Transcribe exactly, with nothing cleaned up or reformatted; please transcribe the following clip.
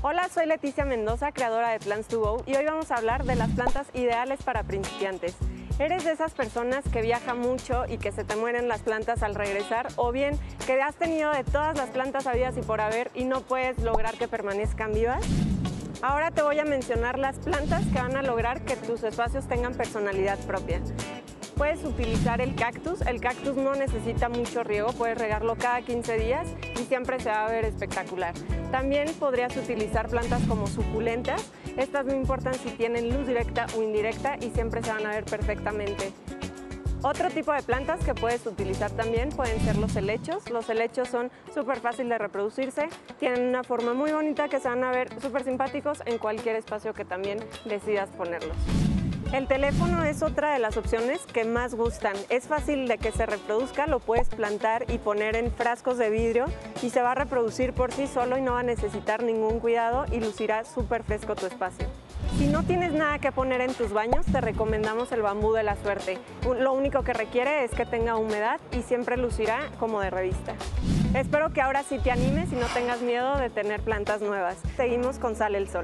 Hola, soy Leticia Mendoza, creadora de Plants to Go, y hoy vamos a hablar de las plantas ideales para principiantes. ¿Eres de esas personas que viaja mucho y que se te mueren las plantas al regresar? ¿O bien que has tenido de todas las plantas habidas y por haber y no puedes lograr que permanezcan vivas? Ahora te voy a mencionar las plantas que van a lograr que tus espacios tengan personalidad propia. Puedes utilizar el cactus. El cactus no necesita mucho riego, puedes regarlo cada quince días y siempre se va a ver espectacular. También podrías utilizar plantas como suculentas. Estas no importan si tienen luz directa o indirecta y siempre se van a ver perfectamente. Otro tipo de plantas que puedes utilizar también pueden ser los helechos. Los helechos son súper fáciles de reproducirse, tienen una forma muy bonita que se van a ver súper simpáticos en cualquier espacio que también decidas ponerlos. El teléfono es otra de las opciones que más gustan. Es fácil de que se reproduzca, lo puedes plantar y poner en frascos de vidrio y se va a reproducir por sí solo y no va a necesitar ningún cuidado y lucirá súper fresco tu espacio. Si no tienes nada que poner en tus baños, te recomendamos el bambú de la suerte. Lo único que requiere es que tenga humedad y siempre lucirá como de revista. Espero que ahora sí te animes y no tengas miedo de tener plantas nuevas. Seguimos con Sale el Sol.